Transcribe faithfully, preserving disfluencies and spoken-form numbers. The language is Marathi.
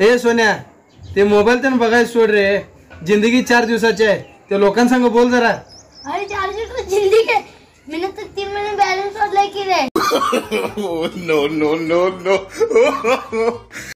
हे सोन्या, ते मोबाईल तर बघायला सोड रे. जिंदगी चार दिवसाची आहे. ते लोकांसंग बोल जरा. अरे चार दिवस जिंदगी आहे. मी तर तीन महिने बॅलन्स सोडलाय की रे. No no no no